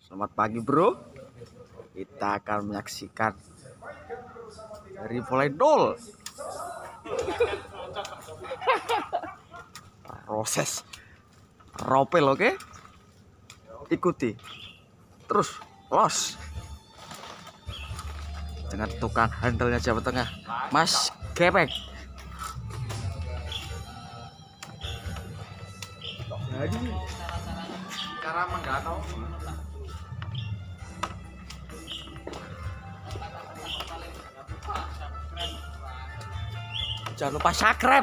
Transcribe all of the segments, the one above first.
Selamat pagi bro. Kita akan menyaksikan dari mulai nol proses ropel, oke? Ikuti terus los dengan tukang handlenya Jawa Tengah, Mas Gepeng. Jadi cara menggantung jangan lupa subscribe.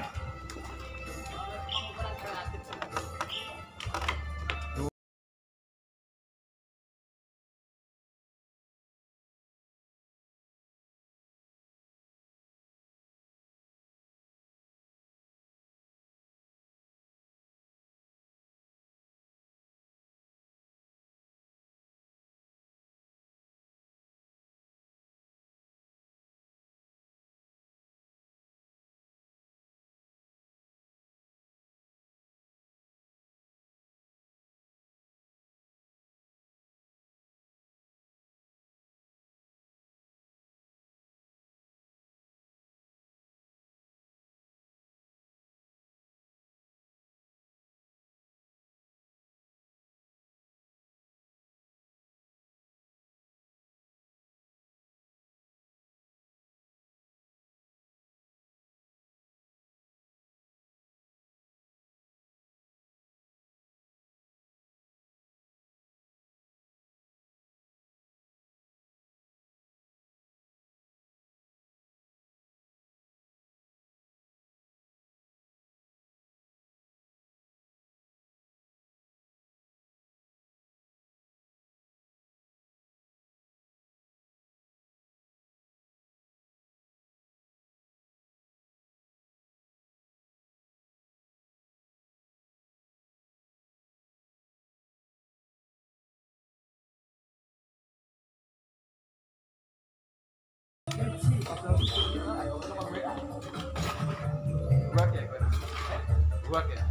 Buat ya.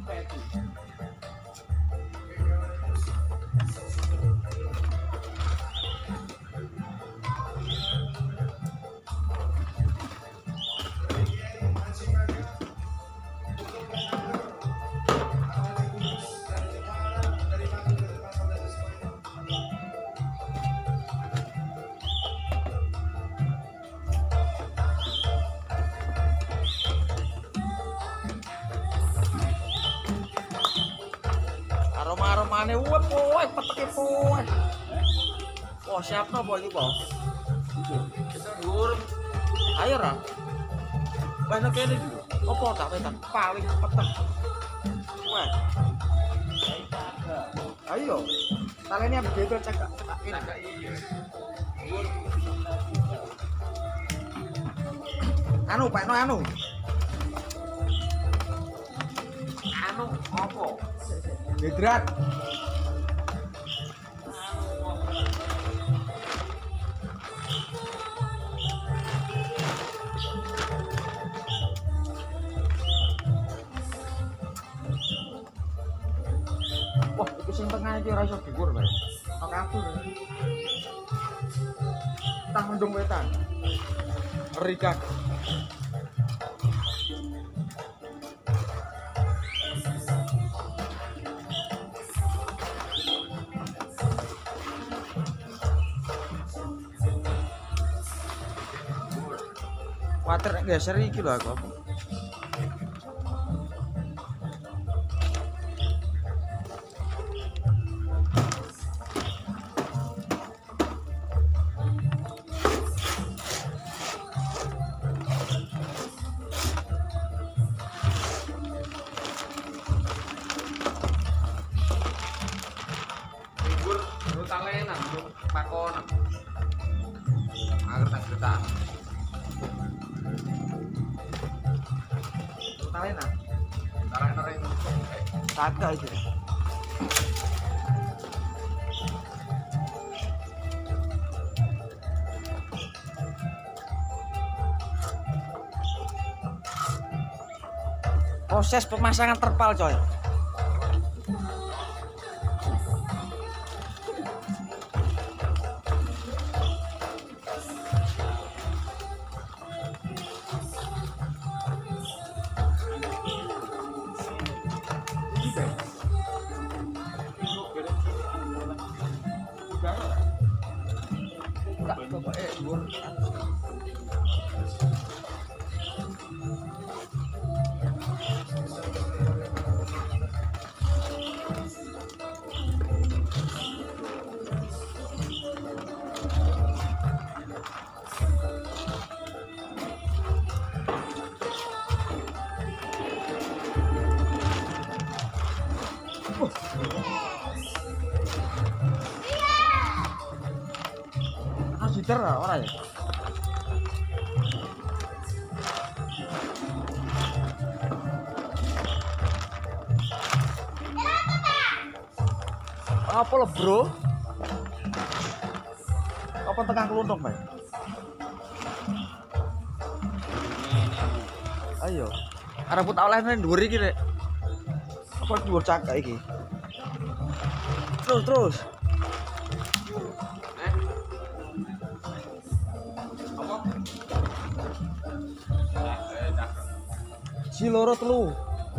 Aroma-aromane uwep poe peteke poe. Oh, siap no boy iki, Bos. Kita dhuwur. Ayo ra. Bana kene iki. Opo tak wetan paling peteng. Wah. Ayo. Talene ambek dhewe cekak ini. Anu, Pak, anu. Anu opo? Hidrat. Wah, itu sing tengah iki ora iso dhuwur, Pak. Tok kabur. Tang mendung wetan. Rikat. Water nek geser iki lho aku. Libur talenan, pakonan. Agar tak cerita. Talena. Talena. Kagak itu. Proses pemasangan terpal, coy. dhuwur. Gitar ora ya? Apa lo bro? Apa tengah keluntung Pak? Ayo, arep put oleh nang dhuwur iki rek. Apa dhuwur cakak iki? Terus. Si loro telu.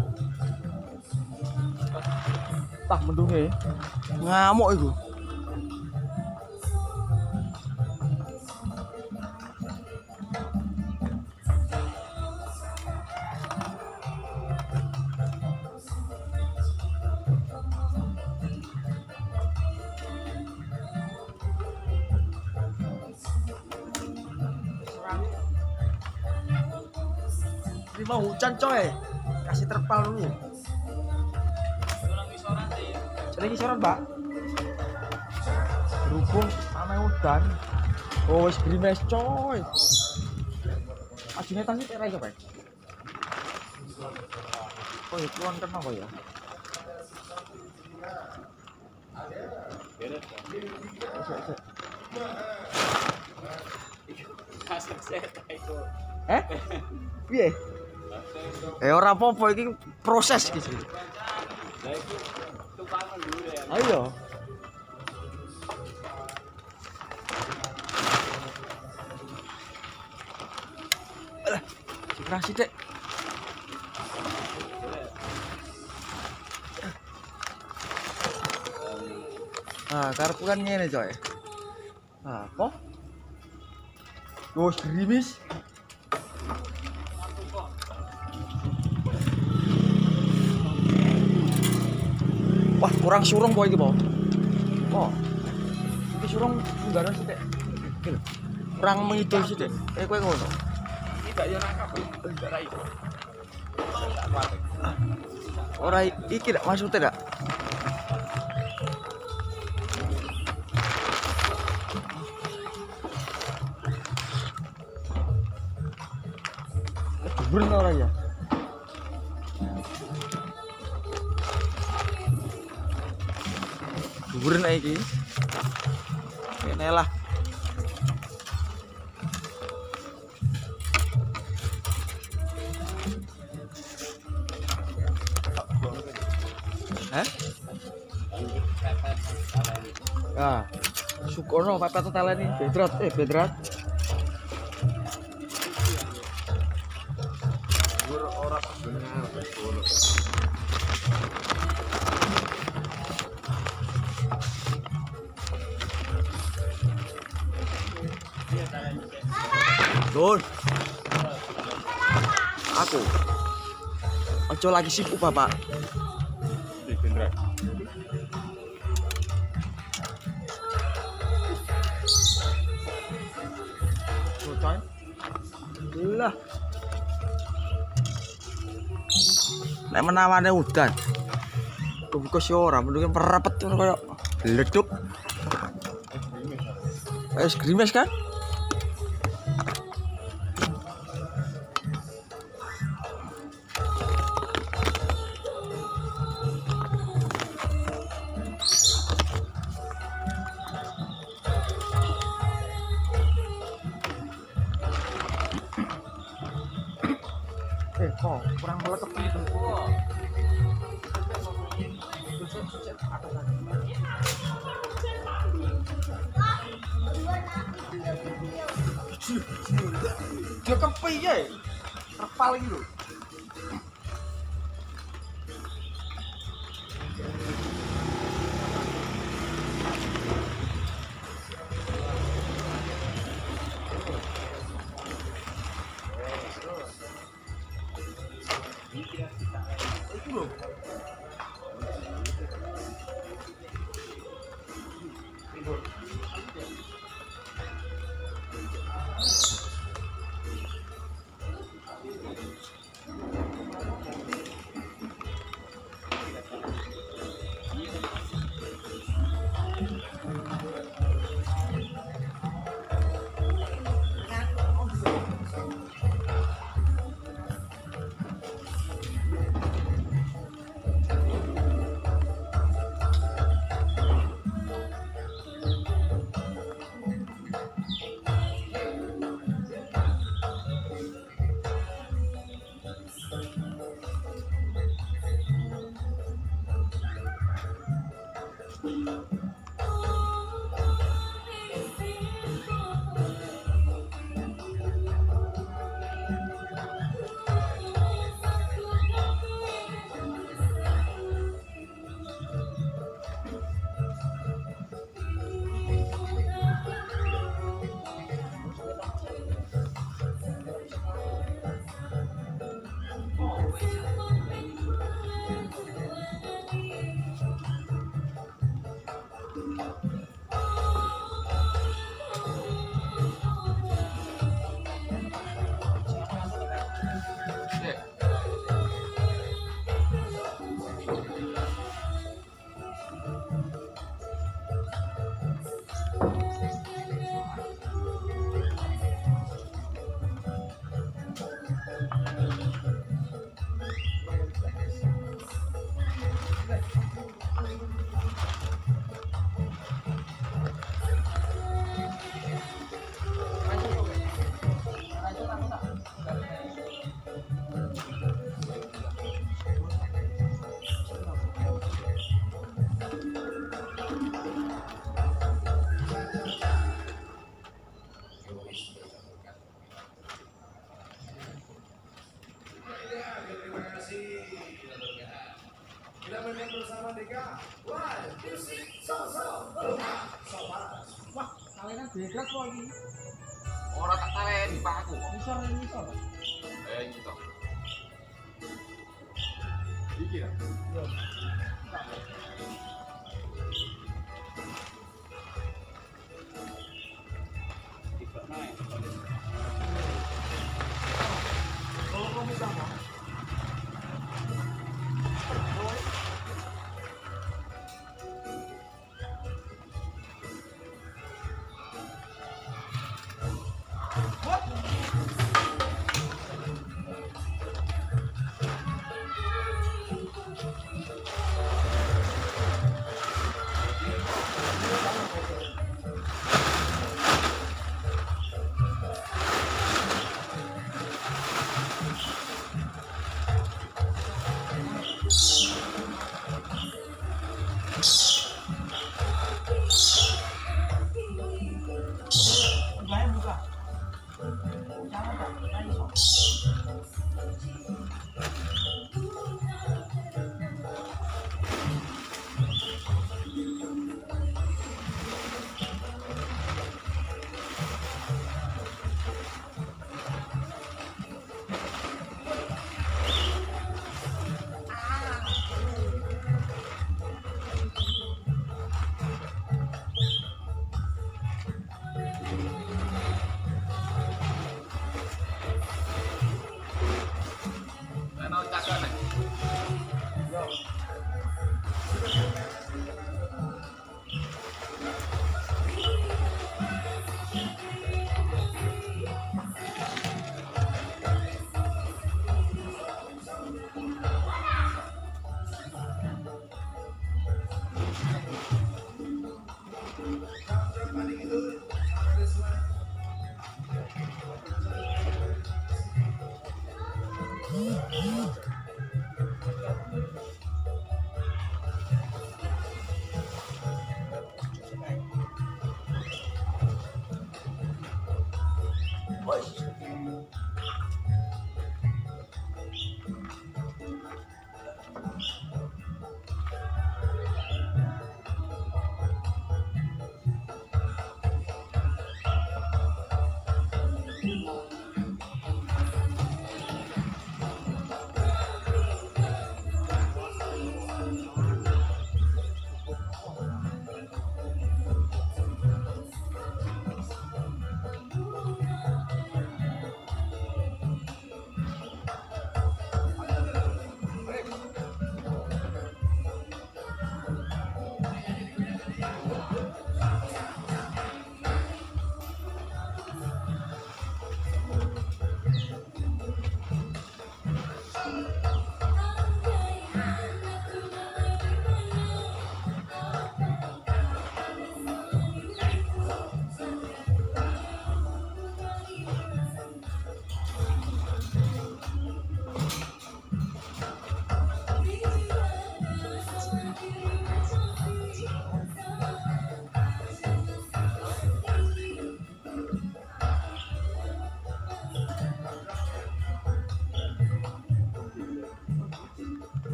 Tah mendunge. Ngamuk iku. Ini mau hujan coy, kasih terpal dulu. Jadi kisaran mbak. Berhubung ame udan. Oh wis grimes coy. Ajine tas iki ora Pak. Oh ya keluar kan apa ya? Piye? Ora apa-apa iki proses iki. Ayo. Alah, cerah sithik. Ah, karepku kan ngene coy. Apa? Wes gerimis. Wah, kurang surung po iki, Po. Oh. Iki surung nggaran sithik. Iki lho. Kurang mengidul sithik. Kowe ngono. Iki gak yo nangkap, gak ra iso. Ora iki dak maksudnya dak. Dhuwur ora ya? Dhuwur nek iki. Kene lah. Hah? Ah, Sukono pepet taleni bedrat bedrat. Ora benar betul. Don. Aku. Ojo lagi sibuk, Bapak. Bener. Coy. Lah. Nek menawane udan. Buka si ora, mendunge merepet ngono koyo bleduk. Es grimes kan? Kok kurang melekep gitu. Dia kepiye? Terpal iki lho. Wah, kawinan beda kok iki. Ora tak taleni Pak aku. Misor misor. Iki to. Iki ya. Yo. Kalau kamu sama.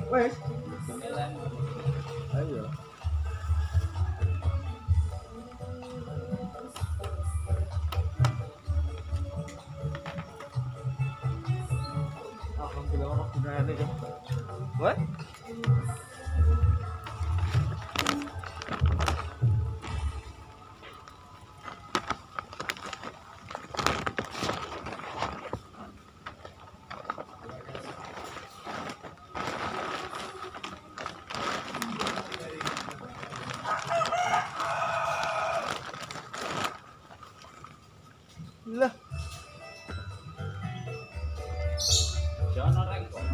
Wes. Ayo. Alhamdulillah orang gunanya ini kan. What? Lah. Jangan orang kok.